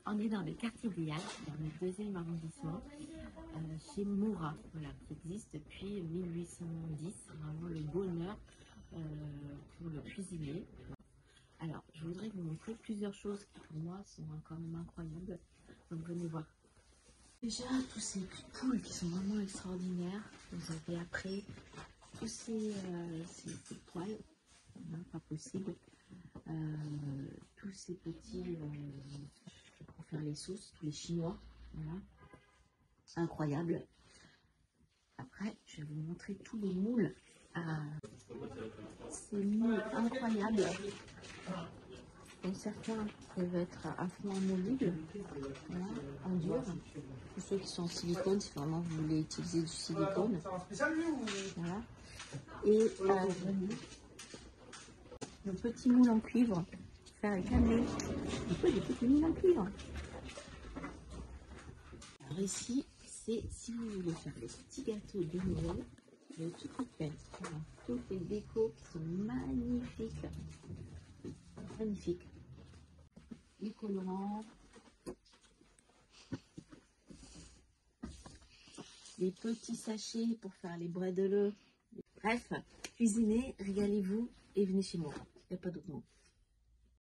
On est dans le quartier d'Éal, dans le 2e arrondissement, chez Moura, voilà, qui existe depuis 1810. Vraiment le bonheur pour le cuisinier. Alors, je voudrais vous montrer plusieurs choses qui pour moi sont quand même incroyables. Donc venez voir. Déjà, tous ces poules qui sont vraiment extraordinaires. Vous avez après tous ces poils, hein, pas possible. Tous ces petits pour faire les sauces, tous les chinois, voilà, incroyable. Après, je vais vous montrer tous les moules, ces moules incroyables. Donc certains peuvent être à fond amovibles, voilà, en dur. Pour ceux qui sont en silicone, si vraiment vous voulez utiliser du silicone, voilà. Et le petit moule en cuivre, faire un cannelé. Des petits moules en cuivre. Alors ici, c'est si vous voulez faire les petits gâteaux de Noël, le tout fait. Voilà. Toutes les décos qui sont magnifiques. Magnifiques. Les colorants. Les petits sachets pour faire les bredelleux. Bref, cuisinez, régalez-vous et venez chez moi. Il n'y a pas d'autre mot.